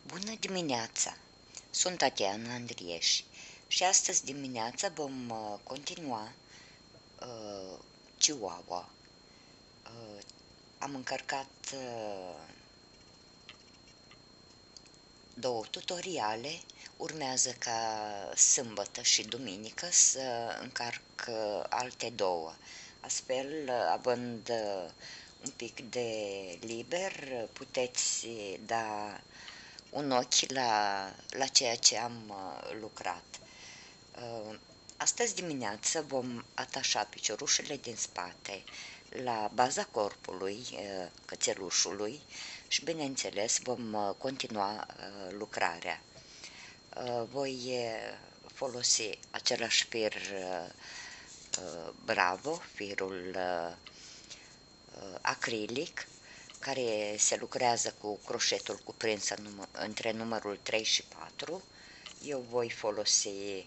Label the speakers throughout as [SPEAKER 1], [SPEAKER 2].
[SPEAKER 1] Bună dimineața! Sunt Tatiana Andrieș și astăzi dimineața vom continua Chihuahua. Am încărcat două tutoriale, urmează ca sâmbătă și duminică să încarc alte două. Astfel, având un pic de liber, puteți da un ochi la ceea ce am lucrat. Astăzi dimineață vom atașa piciorușele din spate la baza corpului cățelușului și, bineînțeles, vom continua lucrarea. Voi folosi același fir Bravo, firul acrilic, care se lucrează cu croșetul cuprins între numărul 3 și 4. Eu voi folosi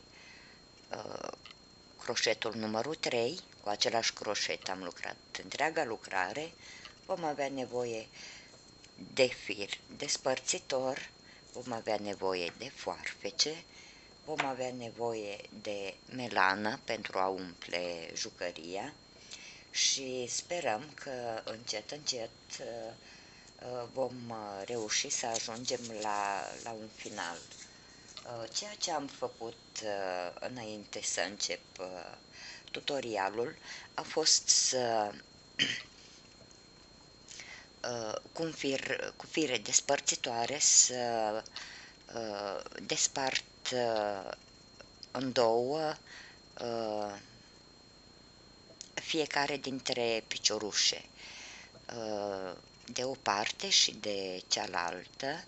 [SPEAKER 1] croșetul numărul 3, cu același croșet am lucrat întreaga lucrare. Vom avea nevoie de fir despărțitor, vom avea nevoie de foarfece, vom avea nevoie de melană pentru a umple jucăria și sperăm că încet, încet vom reuși să ajungem la un final. Ceea ce am făcut înainte să încep tutorialul a fost să cu fire despărțitoare să despart în două fiecare dintre piciorușe, de o parte și de cealaltă.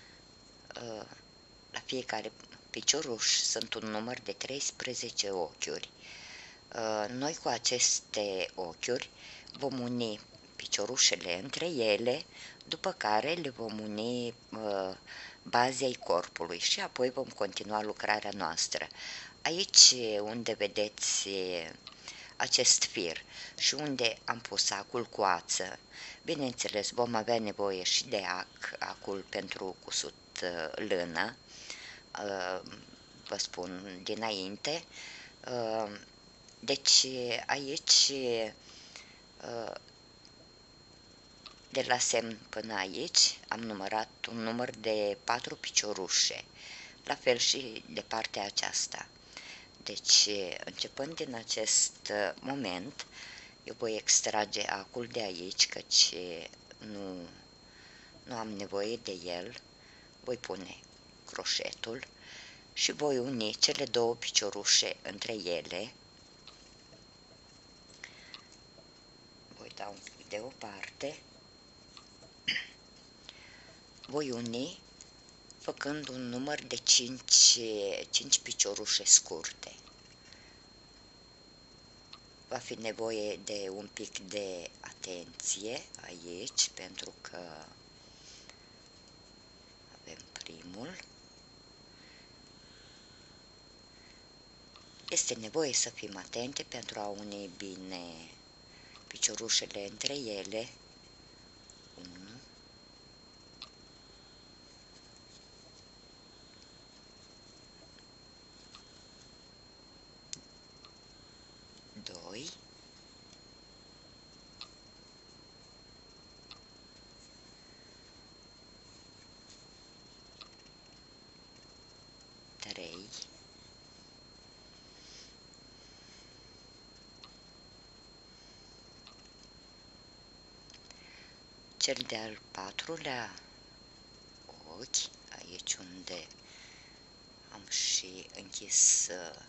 [SPEAKER 1] La fiecare picioruș sunt un număr de 13 ochiuri. Noi cu aceste ochiuri vom uni piciorușele între ele, după care le vom uni bazei corpului și apoi vom continua lucrarea noastră. Aici unde vedeți acest fir și unde am pus acul cu ață, bineînțeles vom avea nevoie și de acul pentru cusut lână, vă spun dinainte. Deci aici, de la semn până aici, am numărat un număr de 4 piciorușe, la fel și de partea aceasta. Deci, începând din acest moment, eu voi extrage acul de aici, căci nu am nevoie de el. Voi pune croșetul și voi uni cele două piciorușe între ele. Voi da un pic deoparte. Voi uni făcând un număr de 5 piciorușe scurte. Va fi nevoie de un pic de atenție aici, pentru că avem primul. Este nevoie să fim atente pentru a uni bine piciorușele între ele. 1, 2, 3, 4, cel de-al 4-lea ochi, aici unde am și închis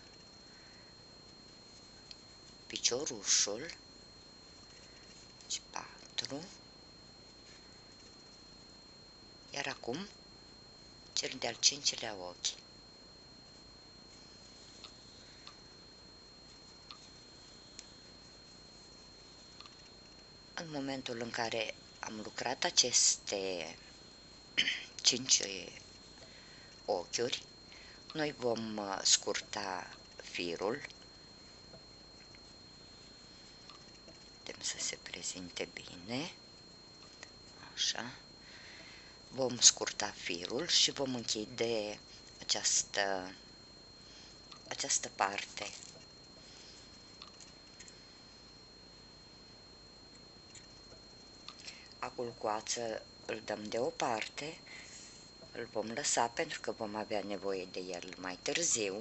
[SPEAKER 1] piciorușul, deci 4, iar acum cel de-al 5-lea ochi. În momentul în care am lucrat aceste 5 ochiuri, noi vom scurta firul. Putem să se prezinte bine, așa. Vom scurta firul și vom închide această parte. Acul cu ață îl dăm deoparte, îl vom lăsa pentru că vom avea nevoie de el mai târziu.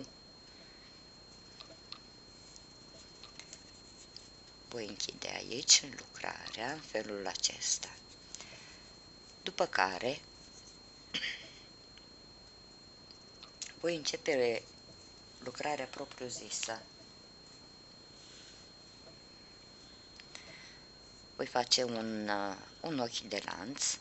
[SPEAKER 1] Voi închide aici lucrarea în felul acesta. După care voi începe lucrarea propriu-zisă. Voi face un ochi de lanț.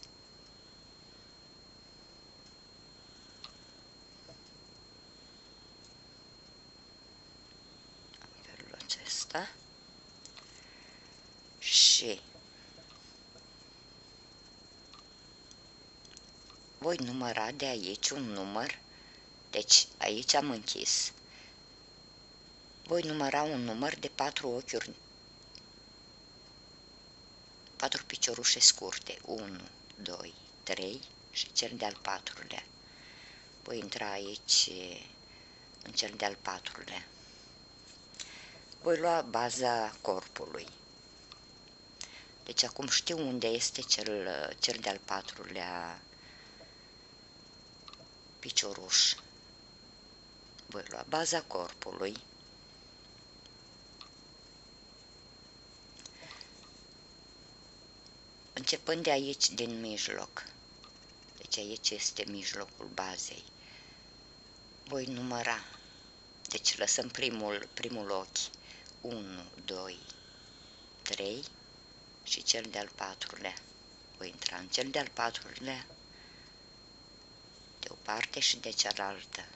[SPEAKER 1] În felul acesta. Și voi număra de aici un număr. Deci aici am închis. Voi număra un număr de 4 ochiuri, 4 piciorușe scurte. 1, 2, 3 și cel de-al 4-lea. Voi intra aici în cel de-al 4-lea. Voi lua baza corpului. Deci acum știu unde este cel de-al 4-lea picioruș. Voi lua baza corpului. Începând de aici, din mijloc. Deci aici este mijlocul bazei. Voi număra. Deci lăsăm primul ochi. 1, 2, 3 și cel de-al 4-lea. Voi intra în cel de-al 4-lea de o parte și de cealaltă.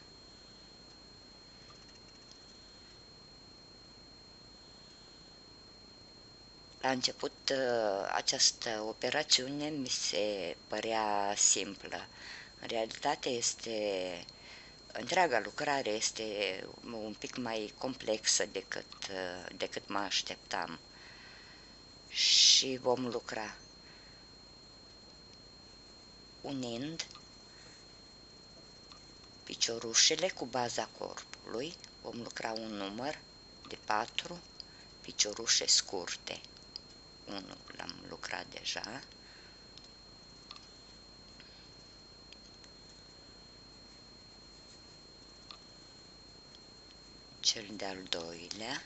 [SPEAKER 1] La început această operațiune mi se părea simplă. În realitate întreaga lucrare este un pic mai complexă decât mă așteptam. Și vom lucra unind piciorușele cu baza corpului. Vom lucra un număr de 4 piciorușe scurte. 1 l-am lucrat deja. Cel de-al 2-lea.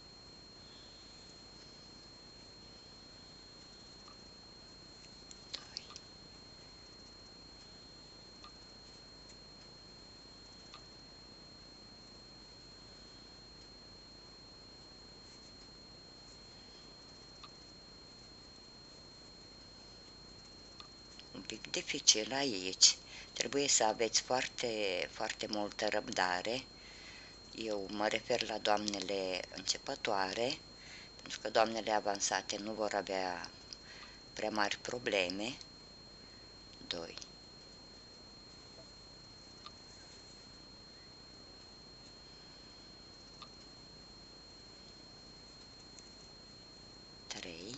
[SPEAKER 1] Un pic dificil aici. Trebuie să aveți foarte, foarte multă răbdare. Eu mă refer la doamnele începătoare, pentru că doamnele avansate nu vor avea prea mari probleme. 2. 3.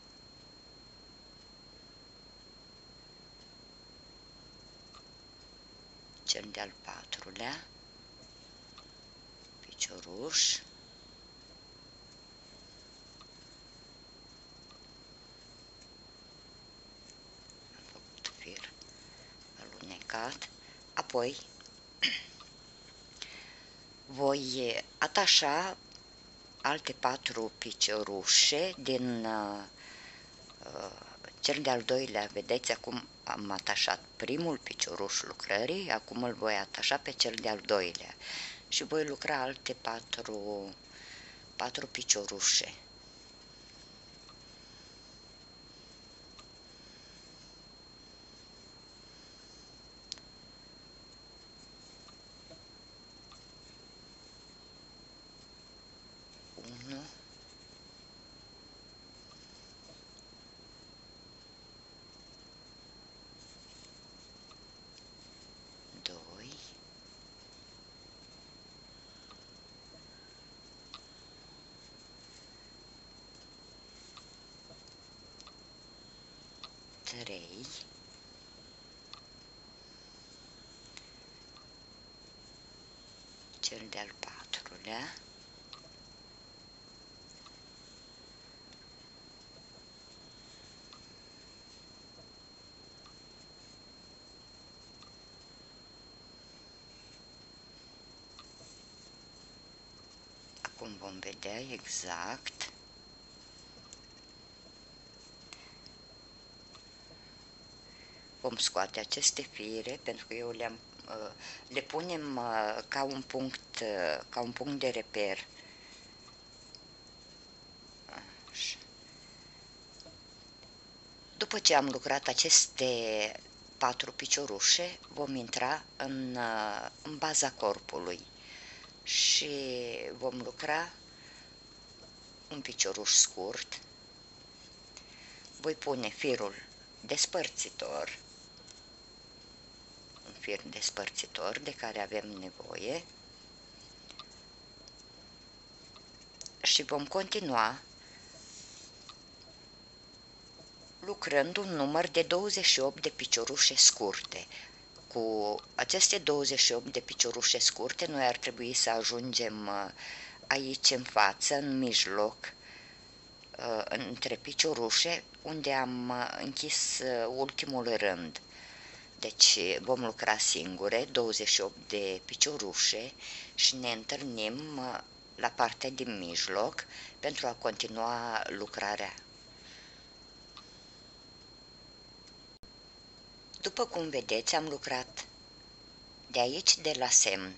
[SPEAKER 1] Cel de-al 4-lea picioruș. Am făcut fir alunecat. Apoi voi atașa alte 4 piciorușe din cel de-al 2-lea. Vedeți, acum am atașat primul picioruș lucrării, acum îl voi atașa pe cel de-al 2-lea și voi lucra alte 4 piciorușe. Unu, 2, 3, cel de-al patrulea. Acum vom vedea exact. Vom scoate aceste fire pentru că eu le punem ca un punct de reper. Așa. După ce am lucrat aceste 4 piciorușe, vom intra în baza corpului și vom lucra un picioruș scurt. Voi pune firul despărțitor, un fir despărțitor de care avem nevoie, și vom continua lucrând un număr de 28 de piciorușe scurte. Cu aceste 28 de piciorușe scurte, noi ar trebui să ajungem aici în față, în mijloc, între piciorușe, unde am închis ultimul rând. Deci vom lucra singure, 28 de piciorușe, și ne întâlnim la partea din mijloc pentru a continua lucrarea. După cum vedeți, am lucrat de aici, de la semn,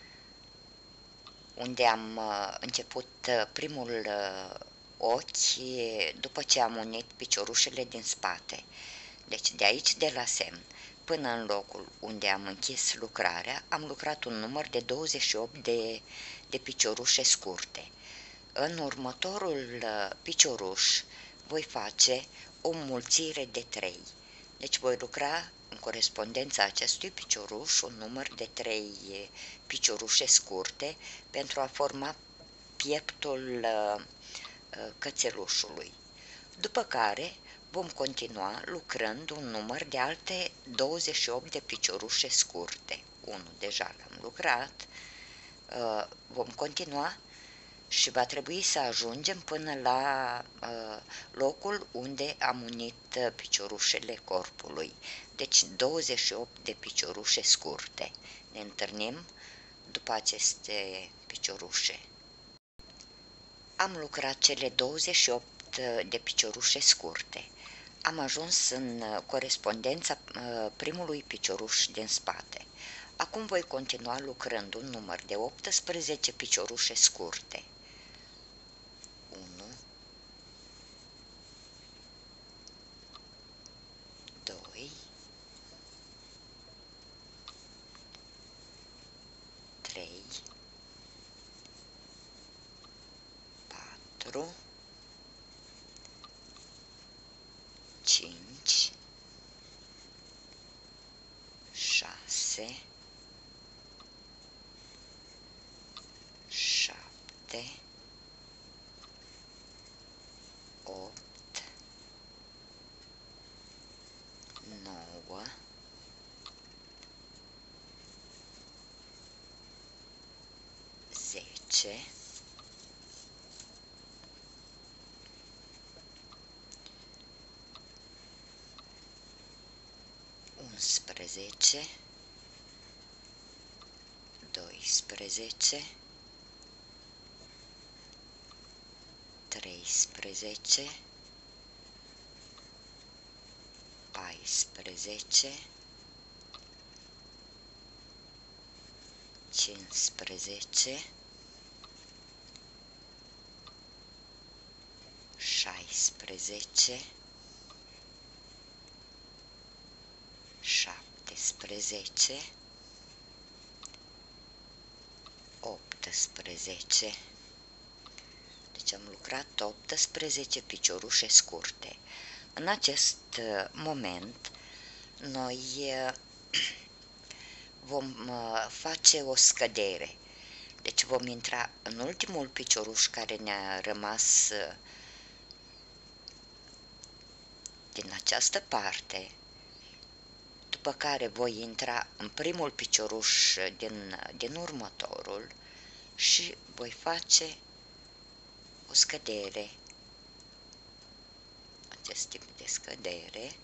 [SPEAKER 1] unde am început primul ochi după ce am unit piciorușele din spate. Deci de aici, de la semn, până în locul unde am închis lucrarea, am lucrat un număr de 28 de piciorușe scurte. În următorul picioruș voi face o înmulțire de 3. Deci voi lucra în corespondența acestui picioruș un număr de 3 piciorușe scurte pentru a forma pieptul cățelușului. După care vom continua lucrând un număr de alte 28 de piciorușe scurte. Unul deja l-am lucrat. Vom continua și va trebui să ajungem până la locul unde am unit piciorușele corpului. Deci 28 de piciorușe scurte. Ne întâlnim după aceste piciorușe. Am lucrat cele 28 de piciorușe scurte. Am ajuns în corespondența primului picioruș din spate. Acum voi continua lucrând un număr de 18 piciorușe scurte. 1, 2, 3, 4, 5, 6, 7, 8, 9, 10, 11, 12, 13, 14, 15, 16, 17, 18. Deci am lucrat 18 piciorușe scurte. În acest moment noi vom face o scădere. Deci vom intra în ultimul picioruș care ne-a rămas din această parte, după care voi intra în primul picioruș din următorul și voi face o scădere, acest tip de scădere.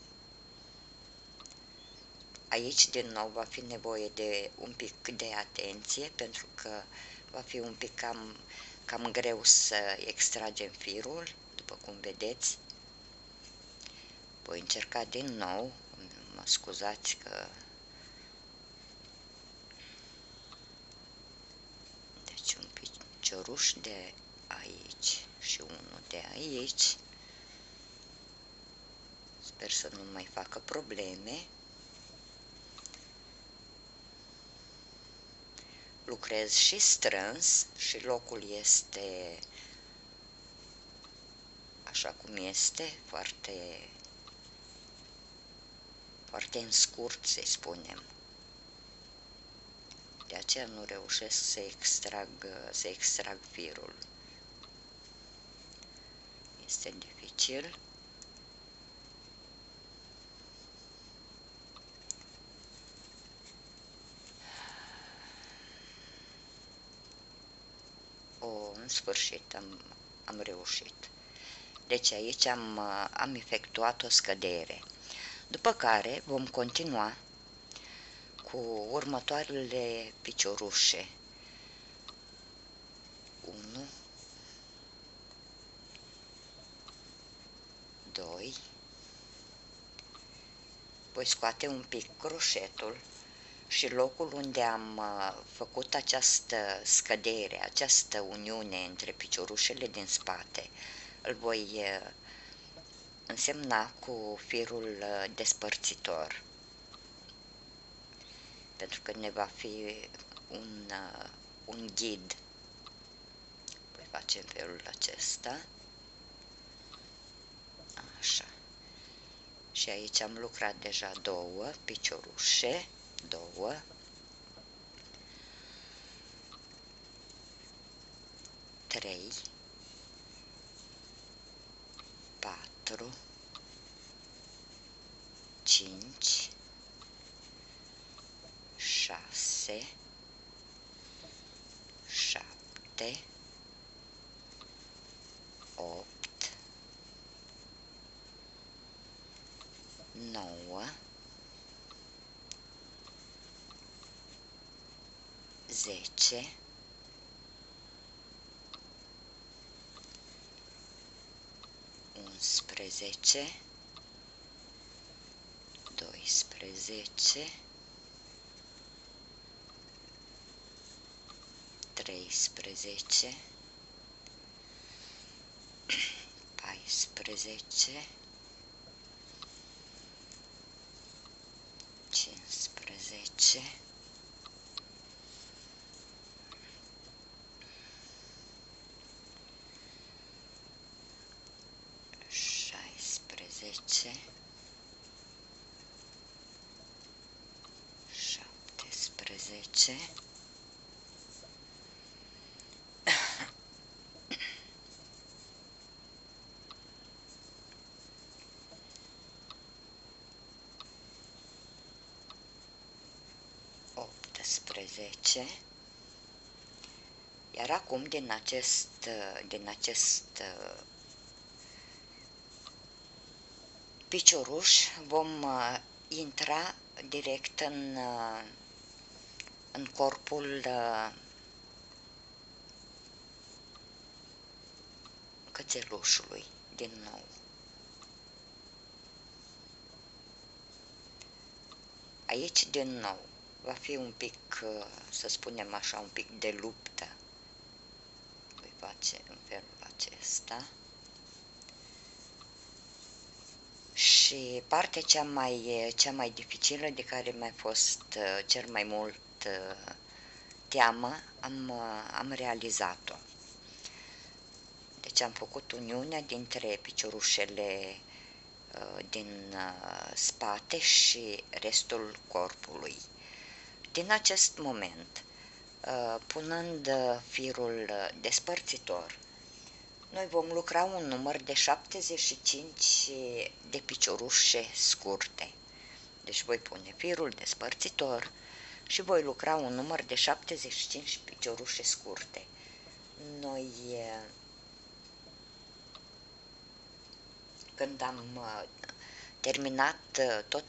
[SPEAKER 1] Aici din nou va fi nevoie de un pic de atenție, pentru că va fi un pic cam greu să extragem firul, după cum vedeți. Voi încerca din nou, mă scuzați că... Deci un picioruș de aici și unul de aici. Sper să nu mai facă probleme. Lucrez și strâns și locul este așa cum este, foarte în scurt, să spunem. De aceea nu reușesc să extrag firul. Este dificil. În sfârșit am reușit. Deci aici am efectuat o scădere. După care vom continua cu următoarele piciorușe. 1, 2, voi scoate un pic croșetul și locul unde am făcut această scădere, această uniune între piciorușele din spate, îl voi însemna cu firul despărțitor, pentru că ne va fi un ghid. Voi face în felul acesta. Așa. Și aici am lucrat deja 2 piciorușe, 2, 3, 4, 5, 6, 7, 8, 9, 10, 11, 12, 13, 14, 15, 16, 17, 18, iar acum din acest picioruș vom intra direct în corpul cățelușului din nou. Aici din nou va fi un pic, să spunem așa, un pic de luptă. Voi face în felul acesta. Și partea cea mai dificilă, de care mi-a fost cel mai mult teamă, am realizat-o. Deci am făcut uniunea dintre piciorușele din spate și restul corpului. Din acest moment, punând firul despărțitor, noi vom lucra un număr de 75 de piciorușe scurte. Deci voi pune firul despărțitor, și voi lucra un număr de 75 piciorușe scurte. Noi, când am terminat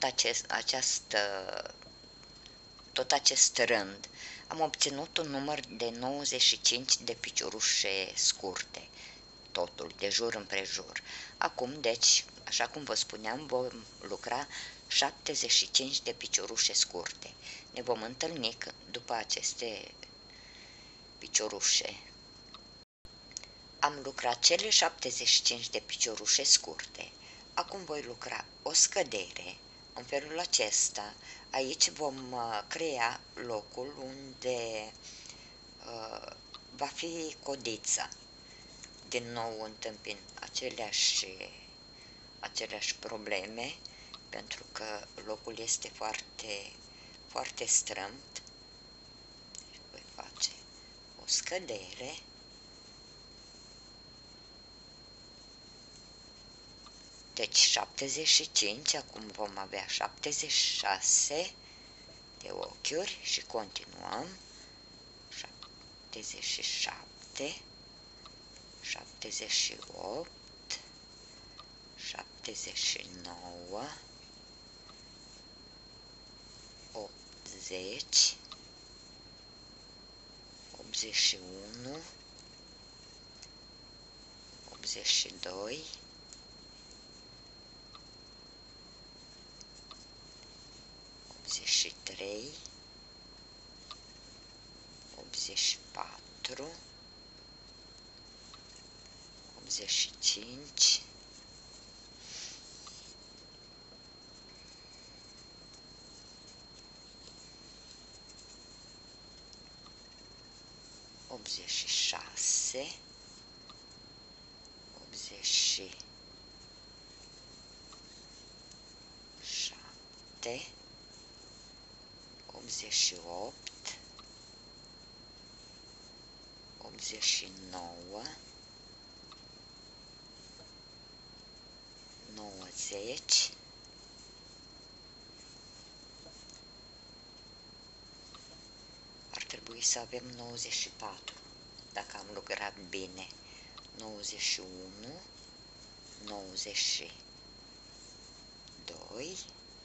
[SPEAKER 1] tot acest rând, am obținut un număr de 95 de piciorușe scurte, totul, de jur împrejur. Acum, deci, așa cum vă spuneam, vom lucra 75 de piciorușe scurte. Ne vom întâlni după aceste piciorușe. Am lucrat cele 75 de piciorușe scurte. Acum voi lucra o scădere. În felul acesta, aici vom crea locul unde va fi codița. Din nou întâmpin aceleași probleme, pentru că locul este foarte, foarte strâmt. Voi face o scădere. Deci 75, acum vom avea 76 de ochiuri și continuăm. 77, 78, 79, 80, 81, 82, 83, 84, 85, 86, 87, 88, 89, 90, 94, dacă am lucrat bine. 91, 92,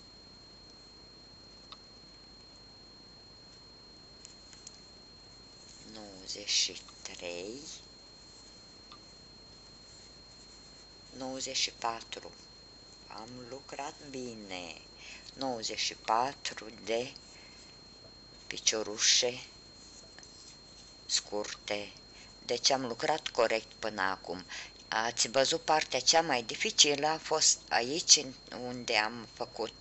[SPEAKER 1] 93, 94. Am lucrat bine. 94 de piciorușe scurte. Deci am lucrat corect până acum. Ați văzut, partea cea mai dificilă a fost aici, unde am făcut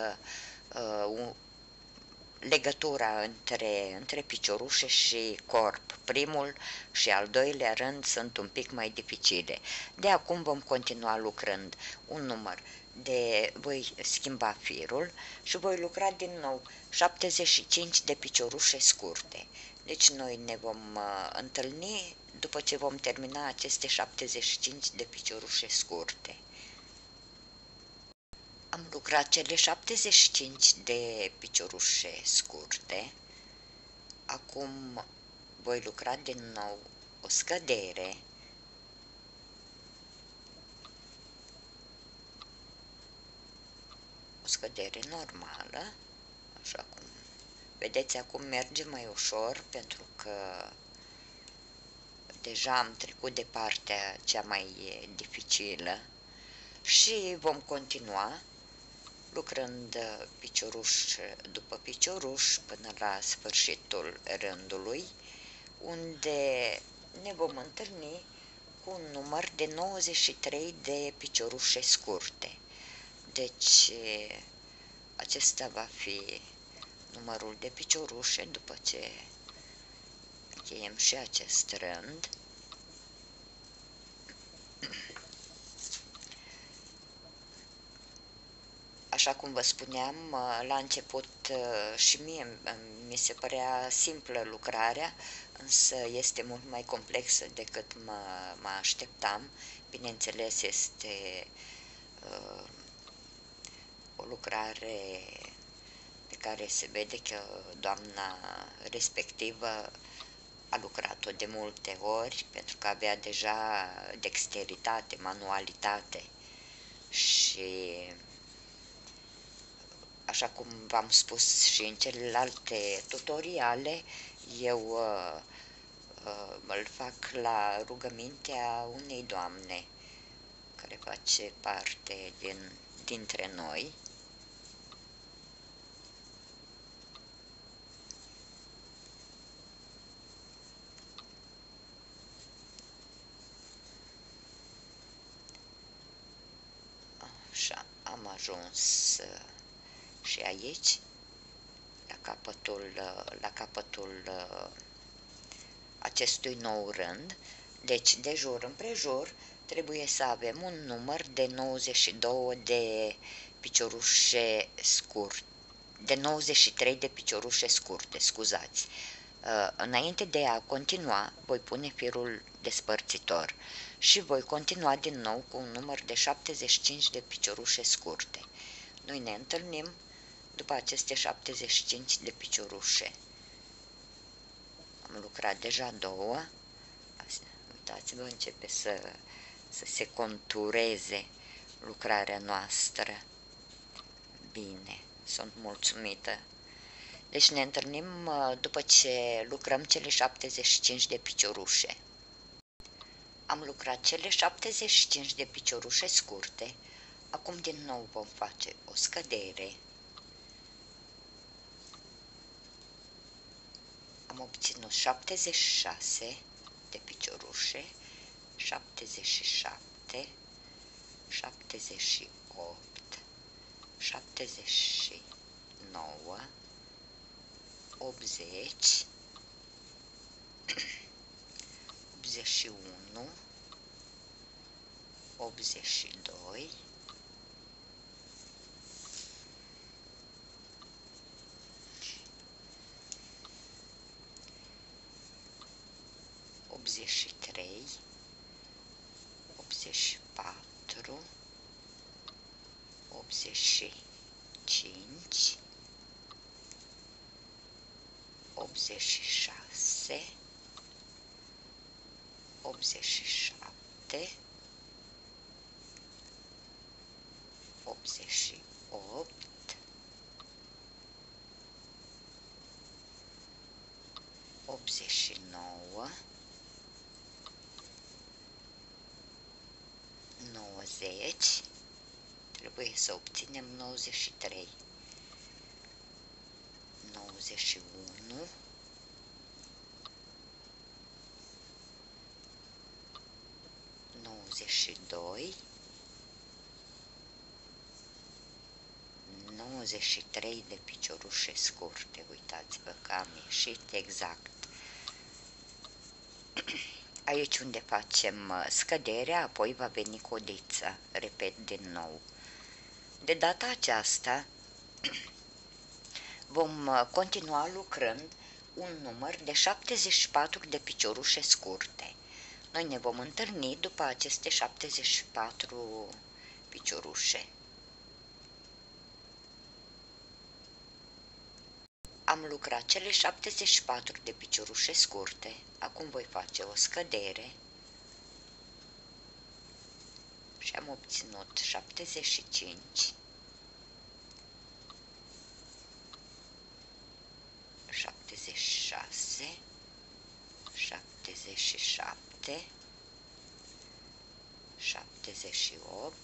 [SPEAKER 1] legătura între piciorușe și corp. Primul și al doilea rând sunt un pic mai dificile. De acum vom continua lucrând un număr voi schimba firul și voi lucra din nou 75 de piciorușe scurte. Deci noi ne vom întâlni după ce vom termina aceste 75 de piciorușe scurte. Am lucrat cele 75 de piciorușe scurte. Acum voi lucra din nou o scădere. O scădere normală, așa cum vedeți, acum merge mai ușor, pentru că deja am trecut de partea cea mai dificilă și vom continua lucrând picioruș după picioruș până la sfârșitul rândului, unde ne vom întâlni cu un număr de 93 de piciorușe scurte. Deci acesta va fi numărul de piciorușe după ce încheiem și acest rând. Așa cum vă spuneam, la început și mie mi se părea simplă lucrarea, însă este mult mai complexă decât mă așteptam. Bineînțeles, este o lucrare pe care se vede că doamna respectivă a lucrat-o de multe ori pentru că avea deja dexteritate, manualitate și așa cum v-am spus și în celelalte tutoriale, eu îl fac la rugămintea unei doamne care face parte dintre noi. Așa, am ajuns și aici, la capătul acestui nou rând. Deci, de jur împrejur, trebuie să avem un număr de 92 de piciorușe scurte, de 93 de piciorușe scurte, scuzați. Înainte de a continua, voi pune firul despărțitor și voi continua din nou cu un număr de 75 de piciorușe scurte. Noi ne întâlnim după aceste 75 de piciorușe. Am lucrat deja două. Uitați-vă, începe să se contureze lucrarea noastră. Bine, sunt mulțumită. Deci ne întâlnim după ce lucrăm cele 75 de piciorușe. Am lucrat cele 75 de piciorușe scurte. Acum din nou vom face o scădere. Am obținut 76 de piciorușe, 77, 78, 79, 80, 81, 82, 83, 84, 85, 86, 87, 88, 89, 90, trebuie să obținem 93, 91, 92, 93 de piciorușe scurte. Uitați-vă că am ieșit exact aici unde facem scăderea, apoi va veni codița. Repet din nou. De data aceasta vom continua lucrând un număr de 74 de piciorușe scurte. Noi ne vom întâlni după aceste 74 piciorușe. Am lucrat cele 74 de piciorușe scurte, acum voi face o scădere și am obținut 75, 76, 77, 78,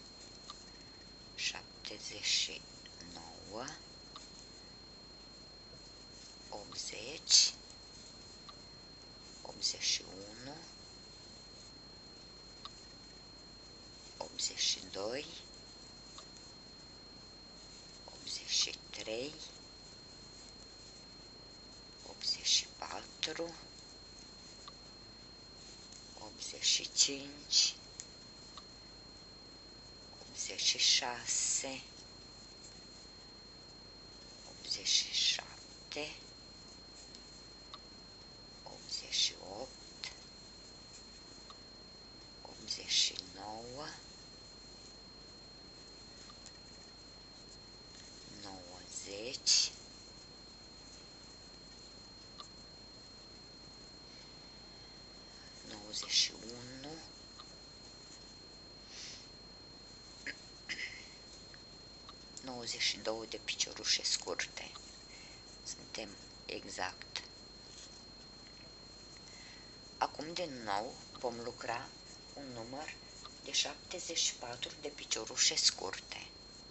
[SPEAKER 1] 79, 80, 81, 82, 83, 84, 85, 86, 87, 88, 89, 90, 91, 92 de piciorușe scurte. Suntem exact. Acum din nou vom lucra un număr de 74 de piciorușe scurte.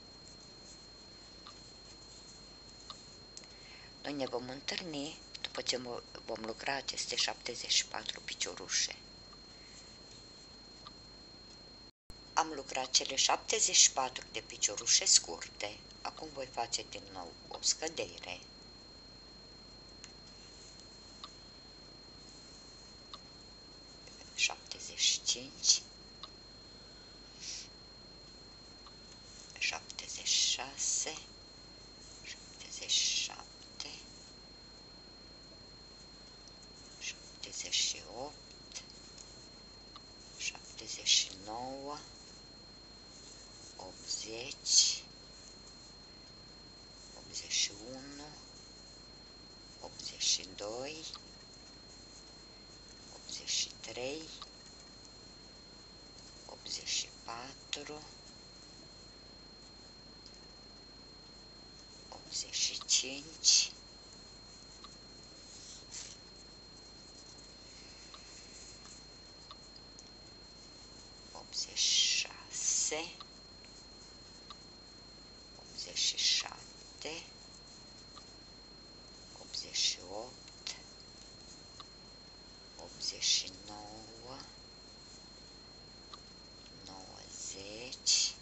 [SPEAKER 1] Noi ne vom întâlni după ce vom lucra aceste 74 piciorușe. Am lucrat cele 74 de piciorușe scurte. Acum voi face din nou o scădere. ...75... 76... 77... 78... 79... 80... 81... 82... 83... 84... 85... 86... 87... 88... 89... 90...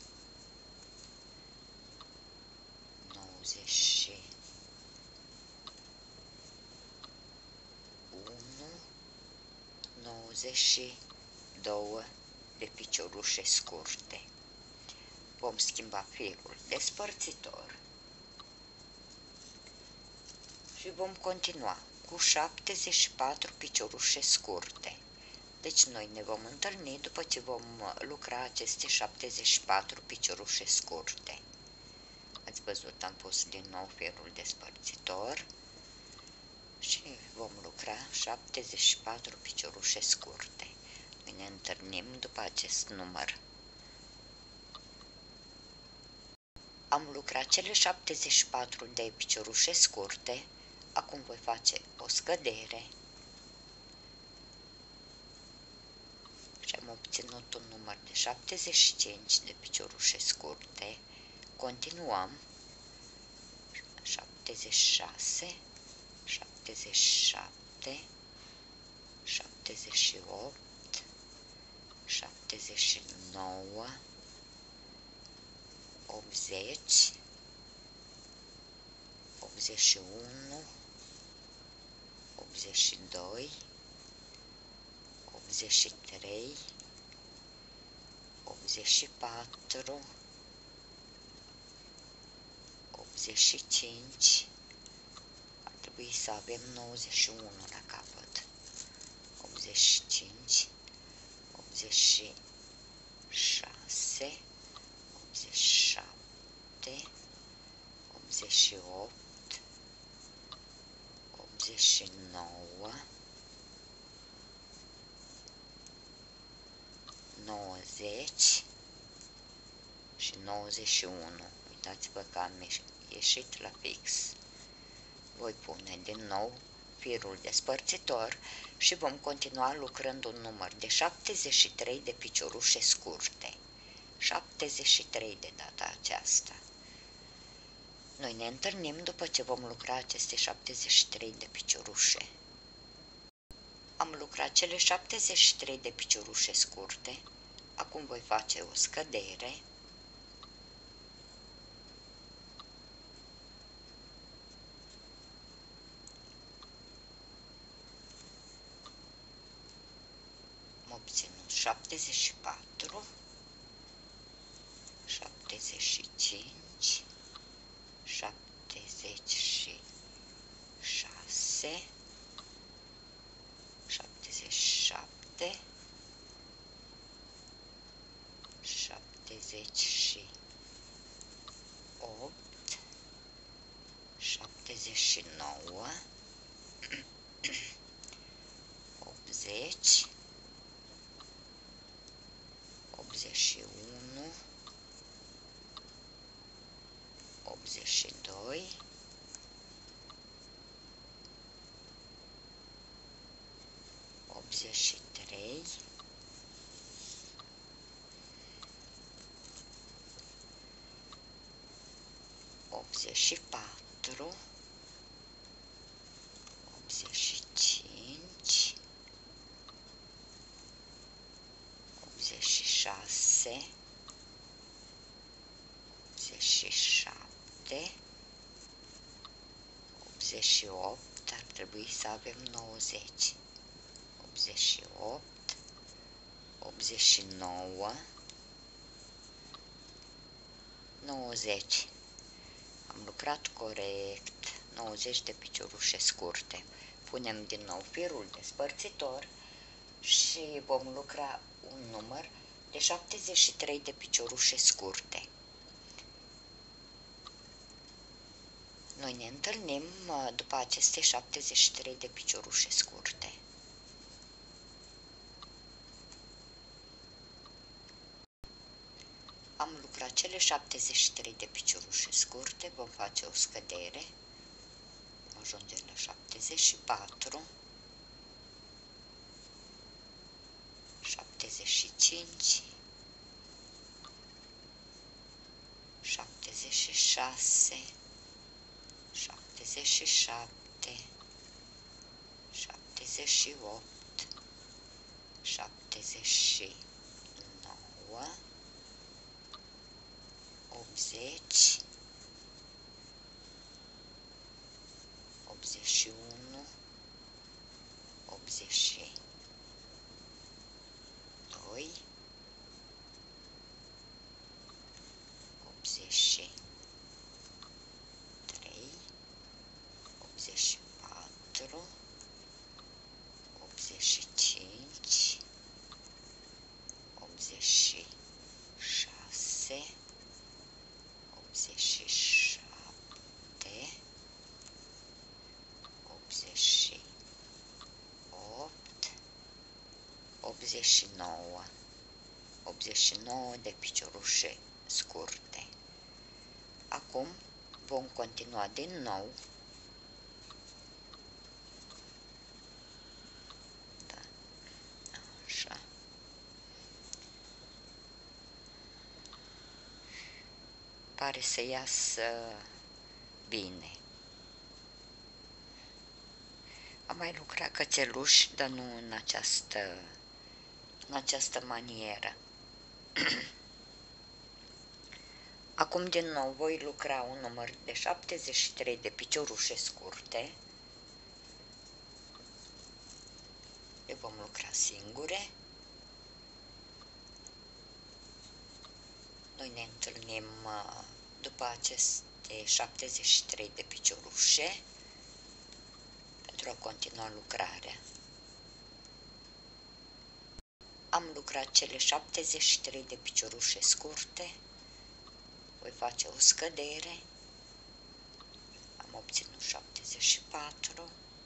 [SPEAKER 1] 92 de piciorușe scurte. Vom schimba firul despărțitor și vom continua cu 74 piciorușe scurte. Deci noi ne vom întâlni după ce vom lucra aceste 74 piciorușe scurte. Ați văzut, am pus din nou firul despărțitor și vom lucra 74 piciorușe scurte. Noi ne întâlnim după acest număr. Am lucrat cele 74 de piciorușe scurte. Acum voi face o scădere și am obținut un număr de 75 de piciorușe scurte. Continuăm. 76, 77, 78, 79, 80, 81, 82, 83, 84, 85, ar trebui să avem 91 la capăt, 85, 86, 87, 88, 89, 90 și 91. Uitați-vă că am ieșit la fix. Voi pune din nou firul despărțitor și vom continua lucrând un număr de 73 de piciorușe scurte. 73 de data aceasta. Noi ne întâlnim după ce vom lucra aceste 73 de piciorușe. Am lucrat cele 73 de piciorușe scurte. Acum voi face o scădere. Am obținut 74, 75, 76, 77, 78, 79, 80, 83, 84, 85, 86, 87, 88, ar trebui să avem 90, 88, 89, 90. Am lucrat corect, 90 de piciorușe scurte. Punem din nou firul despărțitor și vom lucra un număr de 73 de piciorușe scurte. Noi ne întâlnim după aceste 73 de piciorușe scurte. Am lucrat cele 73 de piciorușe scurte, vom face o scădere, ajungem la 74, 75, 76, 77, 78, 79, 80, 81, 82, 83, 84, 85, 86, 87, 88, 89 de piciorușe scurte. Acum vom continua din nou. Da. Așa. Pare să iasă bine. Am mai lucrat cățeluși, dar nu în această manieră. Acum din nou voi lucra un număr de 73 de piciorușe scurte. Le vom lucra singure. Noi ne întâlnim după aceste 73 de piciorușe pentru a continua lucrarea. Am lucrat cele 73 de piciorușe scurte. Voi face o scădere. Am obținut 74,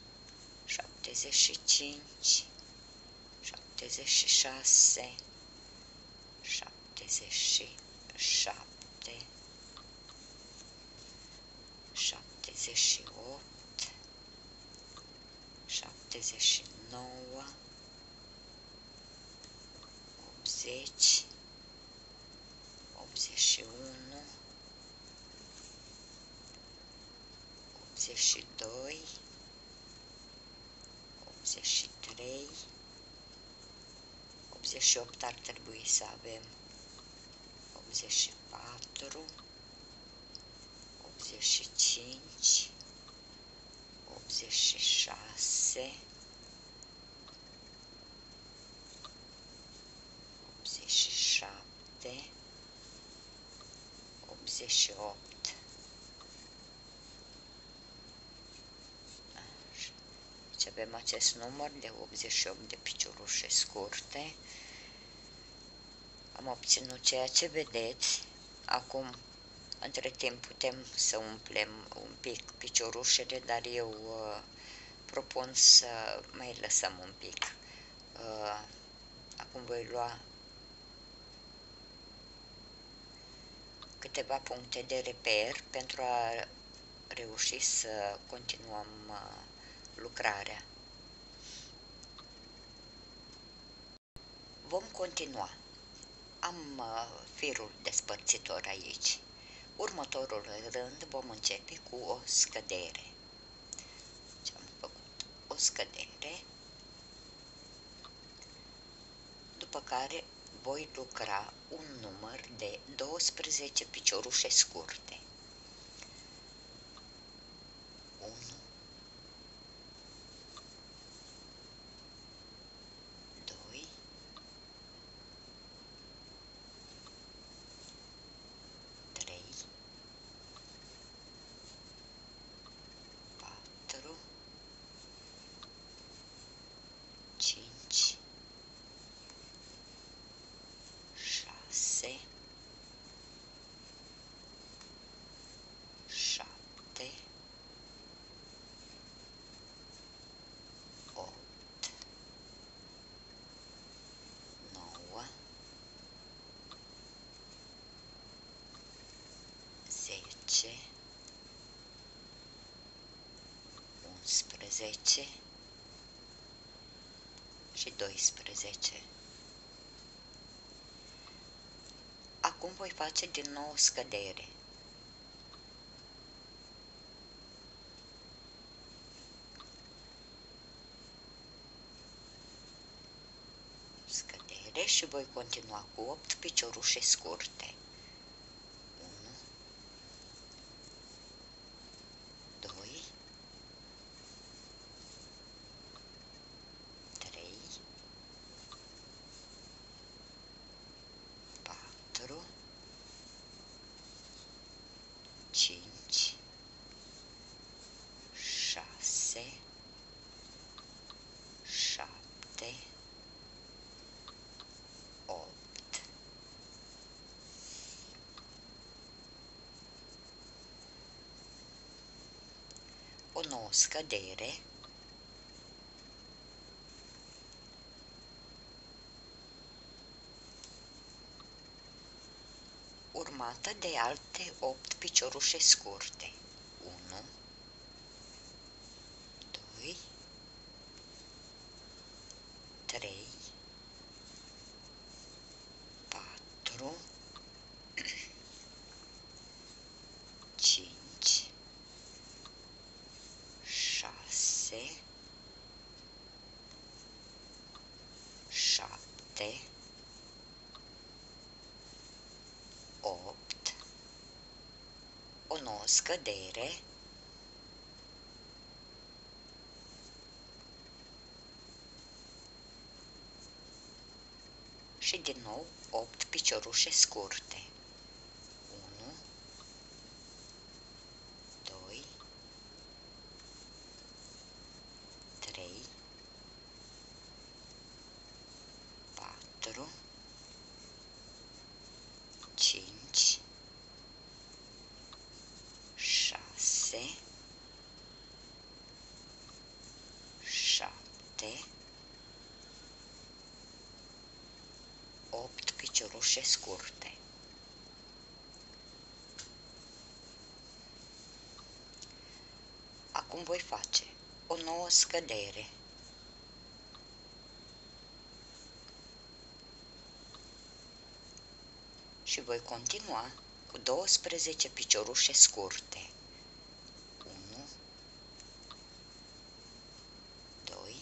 [SPEAKER 1] 75, 76, 77, 78, 79, 80, 81, 82, 83, 88 ar trebui să avem, 84, 85, 86, 87, 88. Deci avem acest număr de 88 de piciorușe scurte. Am obținut ceea ce vedeți. Acum, între timp, putem să umplem un pic piciorușele, dar eu propun să mai lăsăm un pic. Acum voi lua câteva puncte de reper pentru a reuși să continuăm lucrarea. Vom continua. Am firul despărțitor aici. Următorul rând vom începe cu o scădere. Și am făcut o scădere, după care voi lucra un număr de 12 piciorușe scurte. 1, 2, 3, 4, 5, 6, 7, 8, 9, 10, 11 și 12. Acum voi face din nou o scădere. Scădere și voi continua cu 8 piciorușe scurte. 1, 2, 3, 4, 5, 6, 7, 8, o nouă scădere, urmată de alte 8 piciorușe scurte. 1, 2, 3, 4, 5, 6, 7, 8, o nouă scădere, și din nou 8 piciorușe scurte. 1, 2, 3, 4, 5, 6, 7, 8 piciorușe scurte. Acum voi face o nouă scădere. Și voi continua cu 12 piciorușe scurte. 1, 2,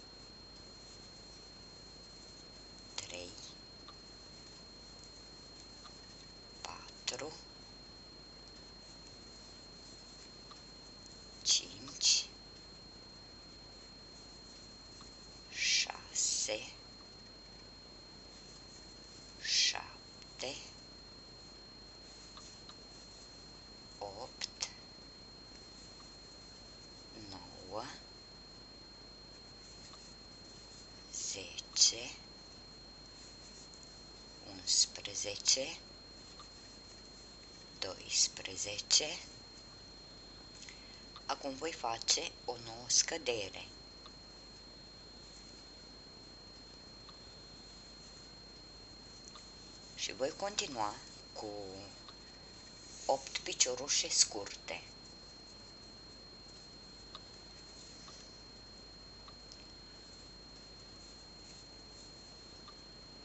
[SPEAKER 1] 3, 4, 5, 6, 7, 8, 9, 10, 11, 12. Acum voi face o nouă scădere. Și voi continua cu 8 piciorușe scurte. 1,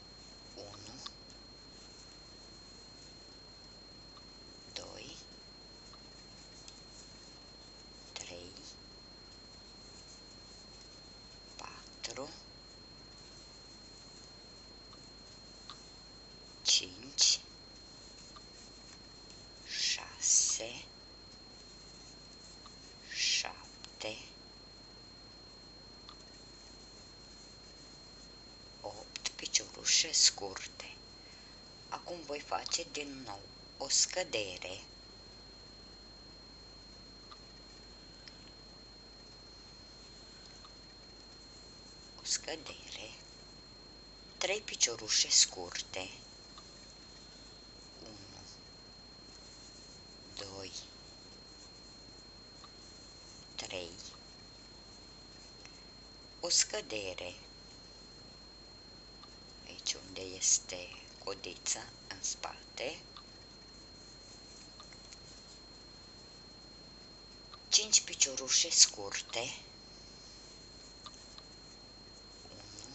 [SPEAKER 1] scurte, 8 piciorușe scurte. Acum voi face din nou o scădere, o scădere, 3 piciorușe scurte, 1, 2, 3, o scădere, aici unde este codița în spate, 5 piciorușe scurte, 1,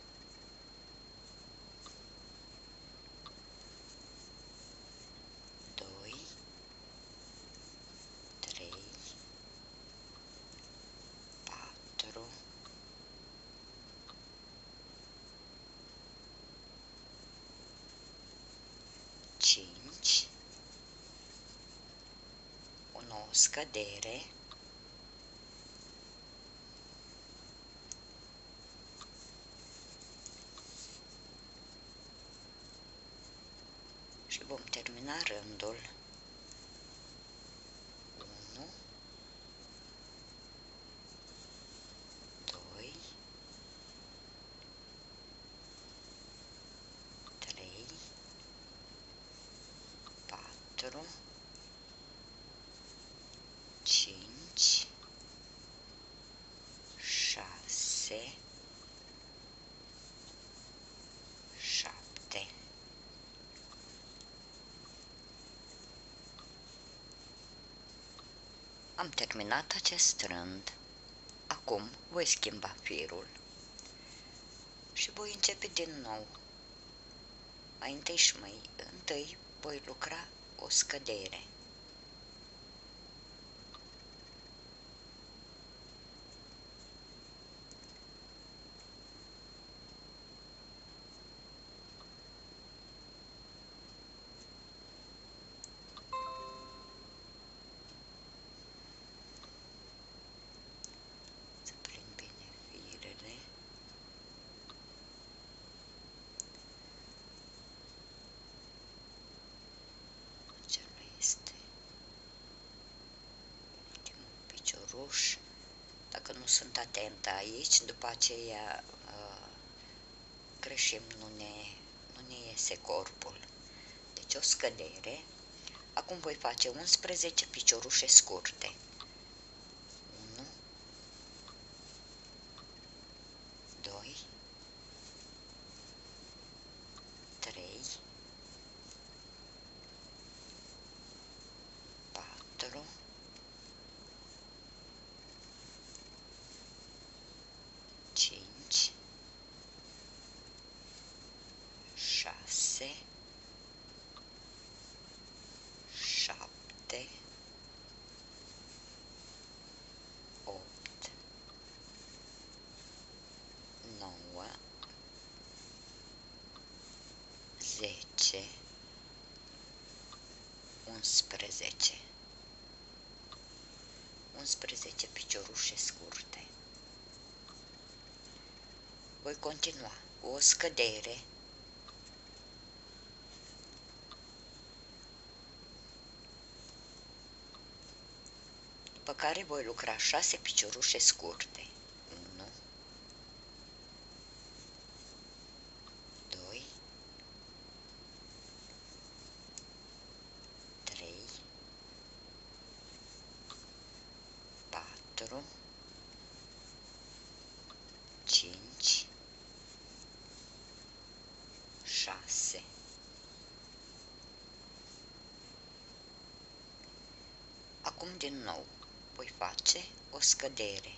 [SPEAKER 1] 2, 3, 4, 5, o nouă scădere, și vom termina rândul. 1, 2, 3, 4, 5, 6, 7. Am terminat acest rând. Acum voi schimba firul și voi începe din nou. Mai întâi și mai întâi voi lucra o scădere. Să prind bine firele. Acela este ultimul picioruș. Dacă nu sunt atentă aici, după aceea greșim, nu ne iese corpul. Deci o scădere. Acum voi face 11 piciorușe scurte. 1, 2, 3, 4, 5, 6, 7, 8, 9, 10, 11. 11 piciorușe scurte. Voi continua cu o scădere, după care voi lucra 6 piciorușe scurte. 1, 2, 3, 4, 5, 6. Acum din nou voi face o scădere.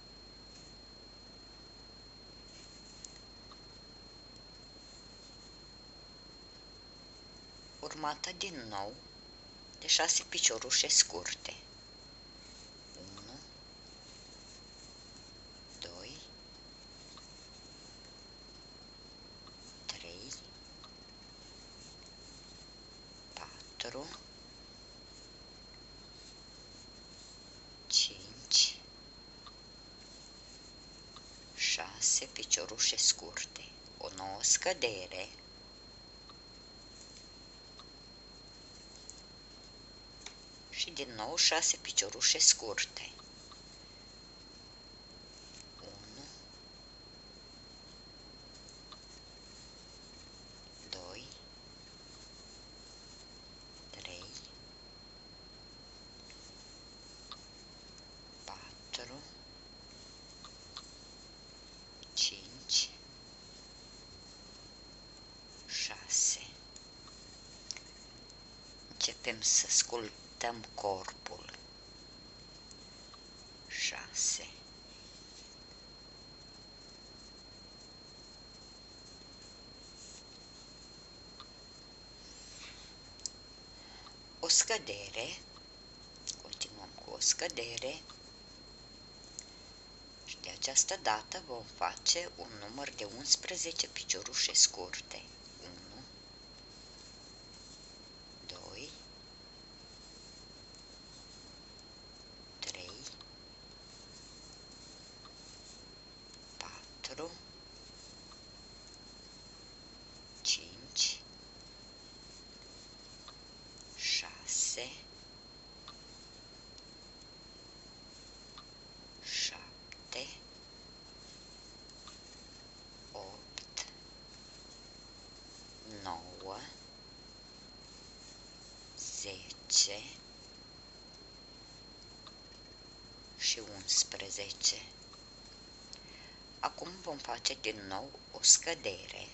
[SPEAKER 1] Urmată din nou de 6 piciorușe scurte. 1, 2, 3, 4, 5, 6 piciorușe scurte, o nouă scădere, și din nou 6 piciorușe scurte. 1, 2, 3, 4, 5, 6. Începem să sculptăm corpul. 6, 'o scădere, continuăm cu o scădere și de această dată vom face un număr de 11 piciorușe scurte. 1, 2, 3, 4, 5, 6, 7, 8, 9, 10 și 11. Acum vom face din nou o scădere.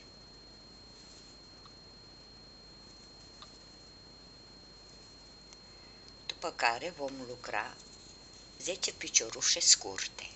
[SPEAKER 1] După care vom lucra 10 piciorușe scurte.